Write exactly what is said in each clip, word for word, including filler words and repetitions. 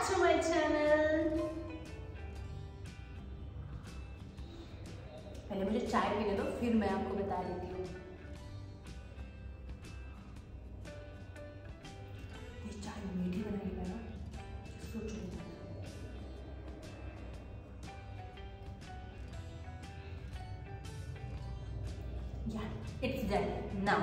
back to my channel. पहले मुझे चाय पीने दो, फिर मैं आपको बता देती हूँ। ये चाय मीठी बनाएगा ना, सोचो। Yeah, it's done now.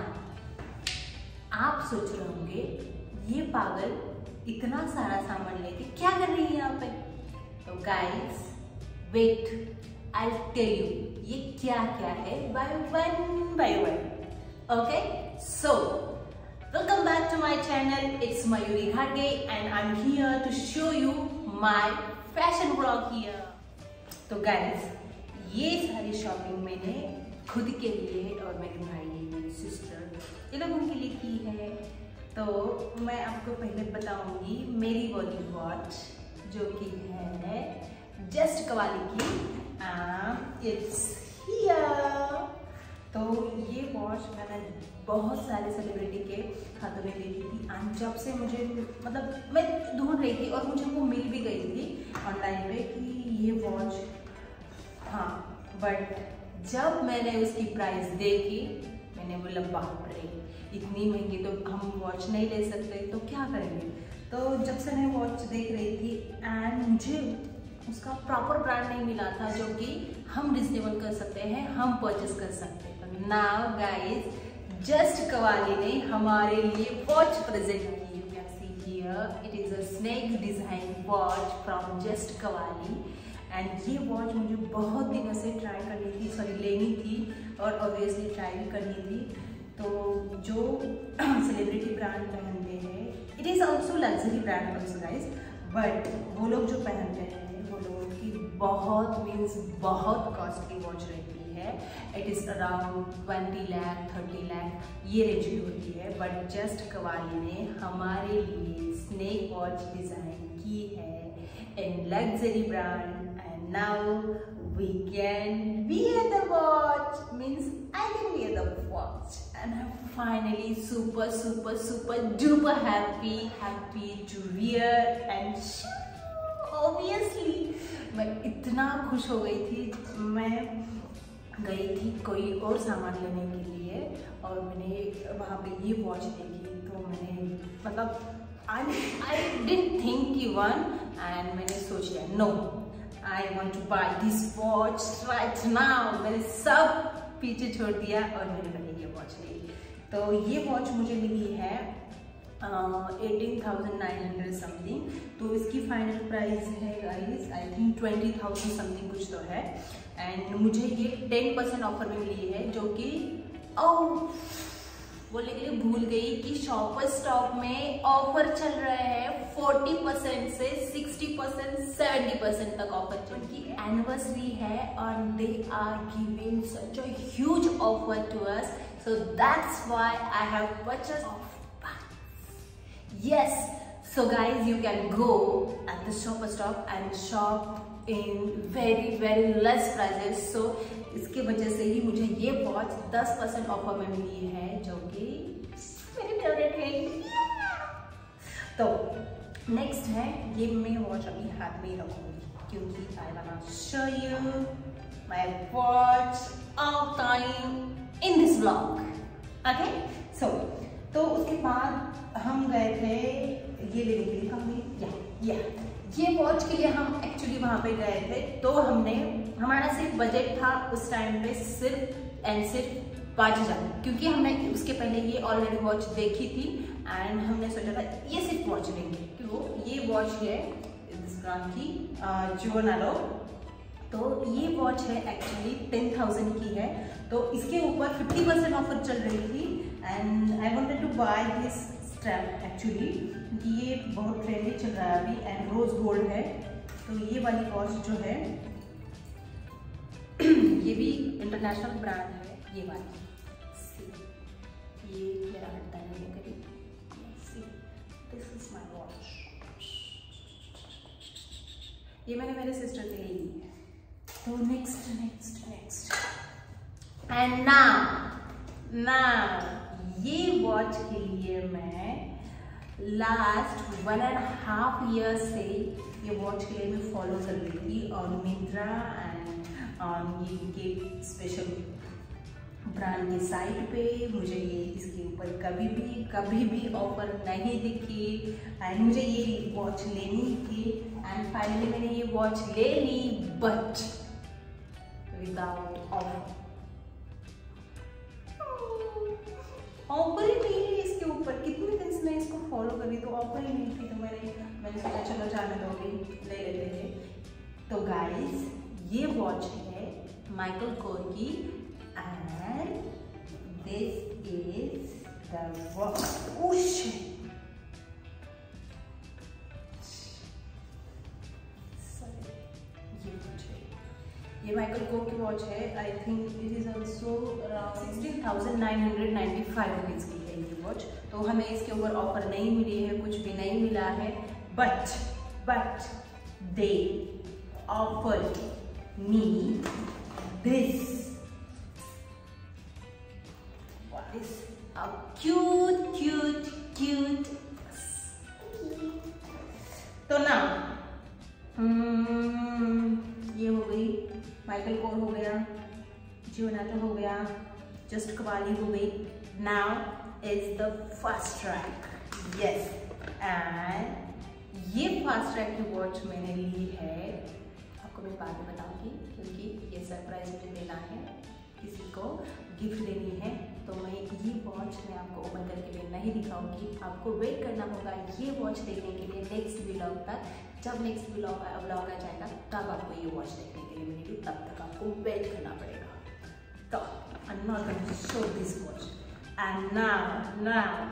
आप सोच रहे होंगे ये पागल इतना सारा सामान लेके क्या कर रही है यहाँ पे? तो guys wait, I'll tell you ये क्या क्या है by one by one. Okay, so welcome back to my channel. It's Mayuri Ghate and I'm here to show you my fashion vlog here. तो गाइस ये सारी शॉपिंग मैंने खुद के लिए और मेरे भाई मेरी सिस्टर ये लोगों के लिए की है। तो मैं आपको पहले बताऊंगी मेरी वाली वॉच जो कि है जस्ट कवाली की, इट्स हियर। तो ये वॉच मैंने बहुत सारे सेलिब्रिटी के हाथों में देखी थी एंड जब से मुझे मतलब मैं ढूंढ रही थी और मुझे वो मिल भी गई थी ऑनलाइन पे कि ये वॉच, हाँ, बट जब मैंने उसकी प्राइस देखी मैंने बोला बाप रे इतनी महंगी तो हम वॉच नहीं ले सकते, तो क्या करेंगे। तो जब से मैं वॉच देख रही थी एंड मुझे उसका प्रॉपर ब्रांड नहीं मिला था जो कि हम रिजनेबल कर सकते हैं, हम परचेस कर सकते हैं। नाउ गाइस जस्ट कवाली ने हमारे लिए वॉच प्रेजेंट की। You can see here it is a snake design watch from just कवाली एंड ये वॉच मुझे बहुत दिनों से ट्राई करनी थी, सॉरी लेनी थी और ऑब्वियसली ट्राई भी करनी थी। तो जो सेलिब्रिटी ब्रांड पहनते हैं, it is also luxury brand also guys, but वो लोग जो पहनते हैं वो लोगों की बहुत मीन्स बहुत कॉस्टली वॉच रहती है। It is around twenty lakh thirty lakh ये रेंज की होती है, बट जस्ट कवाली ने हमारे लिए स्नेक वॉच डिज़ाइन की है in luxury brand. Now we can wear the watch, means I can wear the watch and I'm finally super super super duper happy happy to wear and obviously मैं इतना खुश हो गई थी। मैं गई थी कोई और सामान लेने के लिए और मैंने वहाँ पे ये वॉच देखी तो मैंने मतलब I I didn't think even and मैंने सोच लिया no I want to buy this watch right now। मैंने सब पीछे छोड़ दिया और मैंने मैंने ये वॉच ली। तो ये वॉच मुझे मिली है eighteen thousand nine hundred something. तो इसकी फाइनल प्राइस है guys I think twenty thousand something कुछ तो है एंड मुझे ये टेन परसेंट ऑफर में मिली है जो कि ओह बोलने के लिए भूल गई कि शॉपर स्टॉप में ऑफर चल रहा है फोर्टी परसेंट से सिक्सटी परसेंट सेवेंटी परसेंट तक ऑफर चल रही है। एनिवर्सरी है और they are giving such a huge offer to us, so that's why I have purchased off yes. So guys you can go at the Shopper Stop and shop in very very less prices. सो इसके वजह से ही मुझे ये watch दस percent offer में मिली है जो कि मेरी फेवरेट है। तो नेक्स्ट है ये मैं वॉच अभी हाथ में ही रखूंगी क्योंकि I want to show you my watch of time in this vlog. Okay so तो उसके बाद हम गए थे ये लेने के लिए, हमने या या ये वॉच के लिए हम एक्चुअली वहाँ पे गए थे। तो हमने हमारा सिर्फ बजट था उस टाइम पे सिर्फ एंड सिर्फ पाँच हज़ार, क्योंकि हमने उसके पहले ये ऑलरेडी वॉच देखी थी एंड हमने सोचा था ये सिर्फ वॉच लेंगे क्योंकि ये वॉच है इस ब्रांड की जियोनालो। तो ये वॉच है एक्चुअली टेन थाउजेंड की है। तो इसके ऊपर फिफ्टी परसेंट ऑफर चल रही थी and I wanted to buy this strap actually क्योंकि ये बहुत ट्रेंडी चल रहा है अभी एंड रोज गोल्ड है। तो ये वाली वॉच जो है ये भी इंटरनेशनल ब्रांड है ये वाली। ये मेरा हटता नहीं है कभी। दिस इज माय वॉच, ये मैंने मेरे सिस्टर के लिए ली है। तो next next next and now now ये वॉच के लिए मैं last one and half year से ये वॉच के लिए मैं फॉलो कर रही थी ऑन मिंत्रा एंड ऑन ये इनके स्पेशल ब्रांड की साइट पे। मुझे ये इसके ऊपर कभी भी कभी भी ऑफर नहीं दिखी एंड मुझे ये वॉच लेनी थी एंड फाइनली मैंने ये वॉच ले ली, बट विदाउट ऑफर। ऑफर ही नहीं है इसके ऊपर। कितने दिन से मैं इसको फॉलो कर रही तो ऑफर ही नहीं थी, तो मैंने मैंने सोचा चलो जाने दोगे, ले लेते थे। तो गाइस ये वॉच है माइकल कोर की and this is the watch. ये माइकल कोर की वॉच है। I think it is also sixteen thousand nine hundred ninety five rupees की है ये वॉच। तो हमें इसके ऊपर ऑफर नहीं मिली है, कुछ भी नहीं मिला है, but but they offered me this this a cute cute cute. तो ना ये हो गई माइकल कोर हो गया, जियोनाटो हो गया, जस्ट कवाली हो गई। Now is the Fastrack, yes. And ये फास्ट ट्रैक की वॉच मैंने ली है, आपको मैं बाद में बताऊंगी क्योंकि ये सरप्राइज मुझे देना है, किसी को गिफ्ट देनी है। तो मैं ये वॉच मैं आपको ओपन करके मैं नहीं दिखाऊंगी, आपको वेट करना होगा ये वॉच देखने के लिए नेक्स्ट व्लॉग तक। जब नेक्स्ट व्लॉग व्लॉग आ जाएगा तब आपको ये वॉच देखने के लिए मिलेगी, तब तक आपको वेट करना पड़ेगा। तो I am not going to show this watch and now now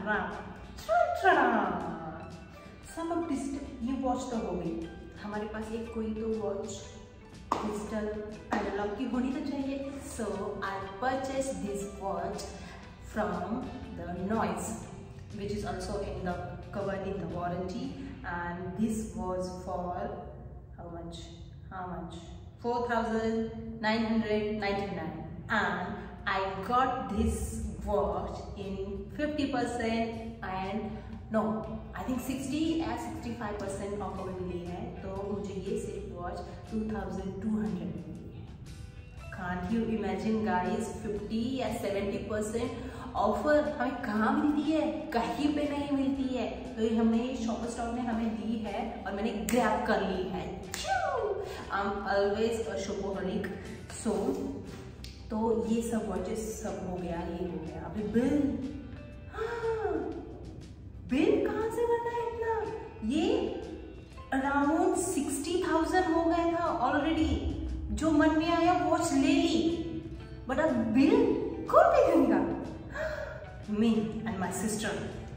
now some of this. ये वॉच तो हो गई हमारे पास, एक कोई तो वॉच डिजिटल एनालॉग की होनी तो चाहिए। So I purchase this watch from the Noise which is also in the covered in the warranty, and this was for how much how much four thousand nine hundred ninety-nine, and I got this watch in fifty percent and no I think sixty या sixty-five percent offer मिली है। तो मुझे ये सिर्फ watch two thousand two hundred में मिली है। Can't you imagine guys, fifty या seventy percent offer हमें कहाँ मिलती है, कहीं पे नहीं मिलती है। तो ये हमें शॉपर स्टॉक ने हमें दी है और मैंने ग्रैब कर ली है। I am always a शॉपोहोलिक। सो तो ये सब वॉचेस सब हो गया, ये हो गया। अभी बिल, हाँ बिल कहाँ से बना है इतना? ये अराउंड सिक्सटी थाउजेंड हो गया था ऑलरेडी। जो मन में आया वॉच ले ली, बट अब बिल कौन देखेगा? Me and my sister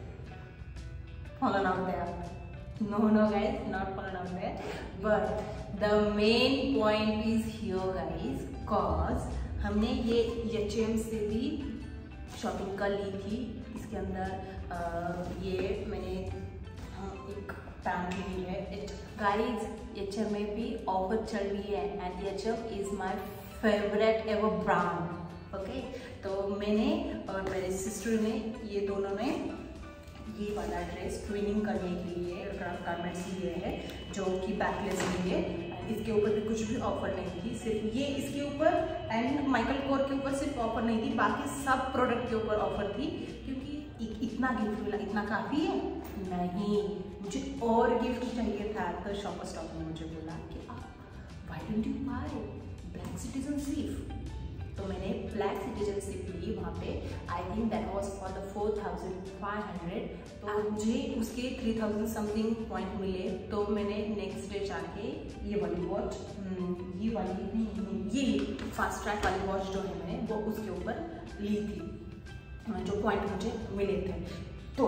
fallen out there. No, no guys, not fallen out there. But the main point is here guys, cause हमने ये एच एम से भी शॉपिंग कर ली थी। इसके अंदर आ, ये मैंने एक पैंट ली है। गाइज एच एम में भी ऑफर चल रही है and H M is my favourite ever brand. Okay okay? तो मैंने और मेरे सिस्टर ने ये दोनों ने ये वाला ड्रेस ट्विनिंग करने के लिए गारमेंट्स लिए है, जो कि बैकलेस लिए है। इसके ऊपर भी कुछ भी ऑफर नहीं थी, सिर्फ ये इसके ऊपर एंड माइकल कोर के ऊपर सिर्फ ऑफर नहीं थी, बाकी सब प्रोडक्ट के ऊपर ऑफर थी। क्योंकि इतना गिफ्ट मिला, इतना काफ़ी है नहीं, मुझे और गिफ्ट चाहिए था। तो शॉपर स्टॉक ने मुझे बोला कि आप why don't you buy black citizenship. तो मैंने ब्लैक सिटीजनशिप ली वहाँ पे। I think that was for the four thousand five hundred. तो मुझे उसके थ्री थाउजेंड समथिंग पॉइंट मिले। तो मैंने नेक्स्ट डे जाके ये वाली वॉच, ये वाली नहीं, ये फास्ट ट्रैक वाली वॉच जो है मैंने वो उसके ऊपर ली थी, जो पॉइंट मुझे मिले थे। तो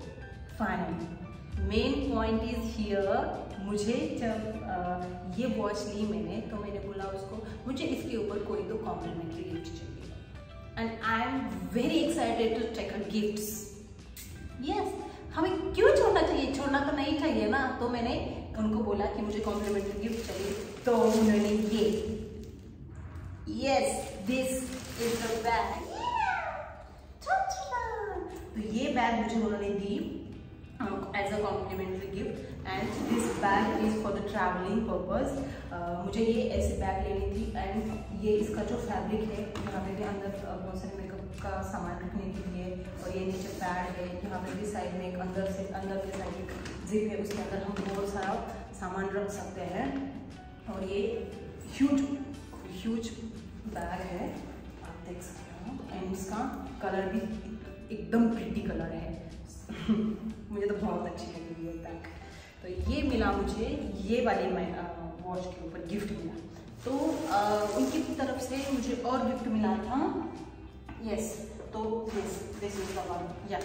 finally main point is here. मुझे जब आ, ये वॉच ली मैंने, तो मैंने बोला उसको मुझे इसके ऊपर कोई तो कॉम्प्लीमेंट्री गिफ्ट चाहिए and I am very excited to take a gifts. Yes, हमें क्यों छोड़ना चाहिए, छोड़ना तो नहीं चाहिए ना। तो मैंने उनको बोला कि मुझे कॉम्प्लीमेंट्री गिफ्ट चाहिए। तो उन्होंने ये, yes this is the bag. तो ये बैग मुझे उन्होंने दी as a complimentary gift. And this bag is for the travelling purpose. मुझे ये ऐसी बैग लेनी थी एंड ये इसका जो फैब्रिक है, यहाँ पे भी अंदर बहुत सारे मेकअप का सामान रखने के लिए, और ये नीचे पैड है, यहाँ पे भी साइड में एक अंदर से अंदर के साइड एक जिप है, उसके अंदर हम बहुत सारा सामान रख सकते हैं। और ये ह्यूज ह्यूज बैग है, आप देख सकते हो। एंड इसका कलर भी एकदम प्रिटी कलर है मुझे तो बहुत अच्छी लगी ये बैग। तो ये मिला मुझे ये वाली वॉच के ऊपर गिफ्ट मिला। तो आ, उनकी तरफ से मुझे और गिफ्ट मिला था। यस, तो yes this is the one. या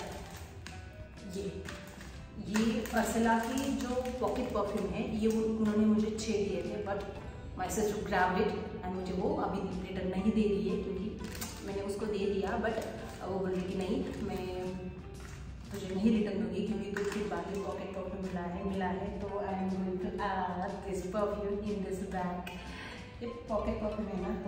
ये ये अर्सेला की जो पॉकेट परफ्यूम है, ये वो उन्होंने मुझे छः दिए थे, but my sister grabbed it and मुझे वो अभी रिटर्न नहीं दे रही है, क्योंकि मैंने उसको दे दिया, बट वो बोल रही कि नहीं मैं तुझे नहीं रिटर्न दूंगी, क्योंकि तो फिर बाकी पॉकेट परफ्यूम मिला है मिला है तो I am going to add this perfume in this bag. ये पॉकेट परफ्यूम है ना,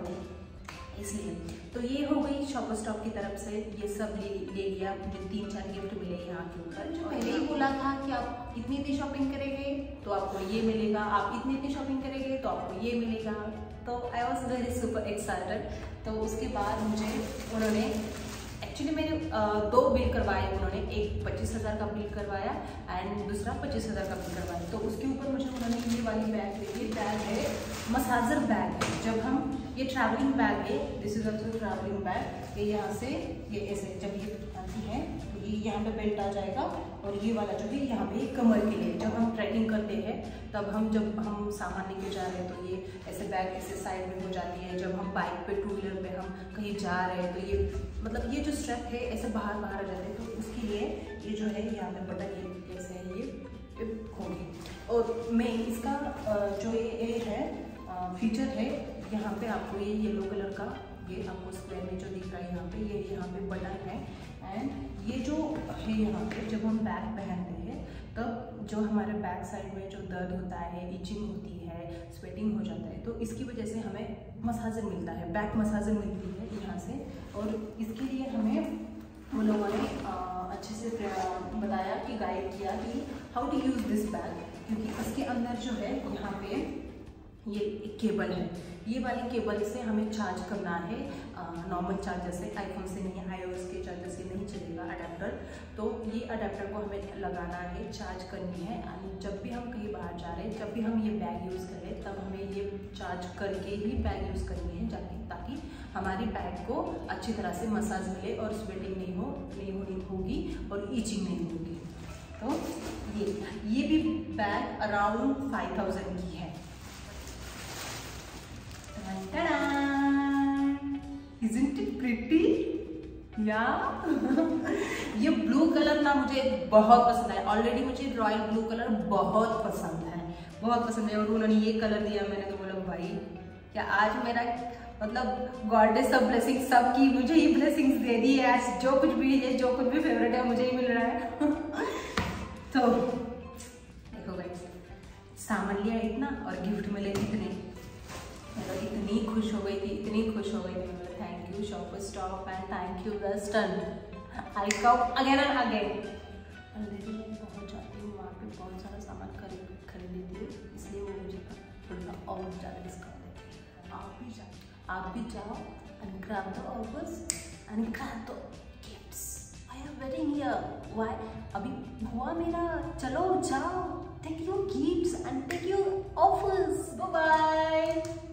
तो इसलिए। तो ये हो गई शॉपर स्टॉप की तरफ से, ये सब ले ले लिया। मुझे तीन चार गिफ्ट मिले यहाँ के ऊपर। जो पहले ही बोला था कि आप इतनी इतनी शॉपिंग करेंगे तो आपको ये मिलेगा, आप इतनी इतनी शॉपिंग करेंगे तो आपको ये मिलेगा। तो I was very super excited. तो उसके बाद मुझे उन्होंने एक्चुअली मैंने दो बिल करवाए, उन्होंने एक पच्चीस हज़ार का बिल करवाया एंड दूसरा पच्चीस हज़ार का बिल करवाया। तो उसके ऊपर मुझे उन्होंने ये वाली बैग दी। ये बैग है मसाजर बैग है। जब हम ये ट्रैवलिंग बैग है, this is also travelling bag. ये यहाँ से ये ऐसे जब ये आती है तो ये यहाँ पे बेल्ट आ जाएगा, और ये वाला जो है यहाँ पे कमर के लिए, जब हम ट्रैकिंग करते हैं तब हम जब हम सामान लेके जा रहे हैं तो ये ऐसे बैग ऐसे साइड में हो जाती है। जब हम बाइक पे टू व्हीलर पे हम कहीं जा रहे हैं तो ये मतलब ये जो स्ट्रैप है ऐसे बाहर बाहर आ जाते हैं, तो उसके लिए ये जो है यहाँ पे बटन ये ऐसे है, ये होगी। और मैं इसका जो ये है फीचर है, यहाँ पे आपको ये येलो कलर का ये आपको स्क्वायर में जो दिख रहा है यहाँ पे, ये यहाँ पे बटन है। एंड ये जो है यहाँ पे जब हम बैग पहनते हैं तब जो हमारे बैक साइड में जो दर्द होता है, इचिंग होती है, स्वेटिंग हो जाता है, तो इसकी वजह से हमें मसाजर मिलता है, बैक मसाजर मिलती है यहाँ से। और इसके लिए हमें उन लोगों ने अच्छे से बताया कि गाइड किया कि how to use this bag, क्योंकि इसके अंदर जो है यहाँ पे ये एक केबल है। ये वाली केबल से हमें चार्ज करना है, नॉर्मल चार्जर से, आईफोन से नहीं, आईओएस के चार्जर से नहीं चलेगा अडेप्टर। तो ये अडेप्टर को हमें लगाना है, चार्ज करनी है। एंड जब भी हम कहीं बाहर जा रहे हैं, जब भी हम ये बैग यूज़ करें, तब हमें ये चार्ज करके ही बैग यूज़ करनी है जाके, ताकि हमारी बैग को अच्छी तरह से मसाज मिले और स्वेटिंग नहीं हो नहीं होनी होगी और ईचिंग नहीं होगी। तो ये ये भी बैग अराउंड फाइव थाउजेंड की है। Isn't it pretty? Yeah. ये ब्लू कलर ना मुझे बहुत पसंद है। ऑलरेडी मुझे रॉयल ब्लू कलर बहुत पसंद है, बहुत पसंद है। और उन्होंने ये कलर दिया, मैंने तो बोला भाई क्या आज मेरा मतलब गॉड ने सब ब्लेसिंग सब की मुझे ही ब्लेसिंग्स दे दी है। आज जो कुछ भी है, जो कुछ भी फेवरेट है, मुझे ही मिल रहा है। तो देखो गाइस, सामान लिया इतना और गिफ्ट मिले इतने, मैं तो इतनी खुश हो गई थी, इतनी खुश हो गई थी। मतलब thank you Shopper Stop and thank you Western. I come again and again. Already मैं पहुँच जाती हूँ वहाँ पे, बहुत सारा सामान खरीद खरीद लेती हूँ, इसलिए वो मुझे थोड़ा और ज़्यादा डिस्काउंट देती है। आप भी जाओ आप भी जाओ and grab the offers and grab the gifts. I am waiting here. Why? अभी हुआ मेरा, चलो जाओ, take your gifts and take your offers. Bye bye.